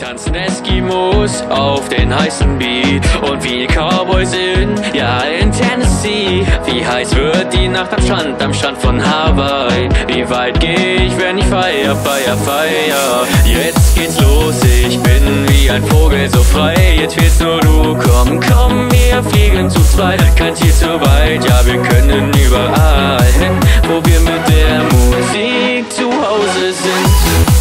tanzen Eskimos auf den heißen Beat und wie Cowboys in Tennessee. Wie heiß wird die Nacht am Strand von Hawaii? Wie weit geh ich, wenn ich feier? Jetzt geht's los, ich bin wie ein Vogel so frei. Jetzt fehlst nur du, komm, wir fliegen zu zweit. Kein Ziel zu weit, ja wir können überall hin, wo wir mit der Musik zu Hause sind.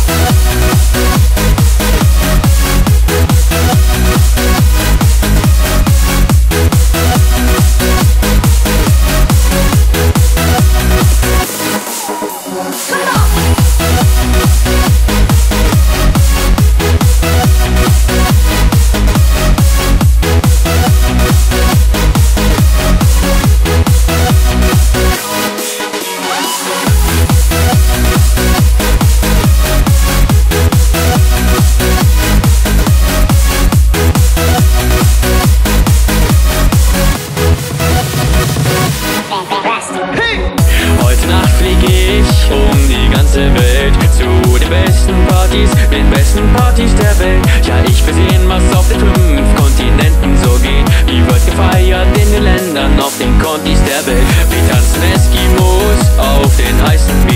Heute Nacht flieg ich um die ganze Welt zu den besten Partys der Welt. Ja, ich will sehen, was auf den 5 Kontinenten so geht. Wie wird gefeiert in den Ländern auf den Kontis der Welt. Wir tanzen Eskimos auf den heißen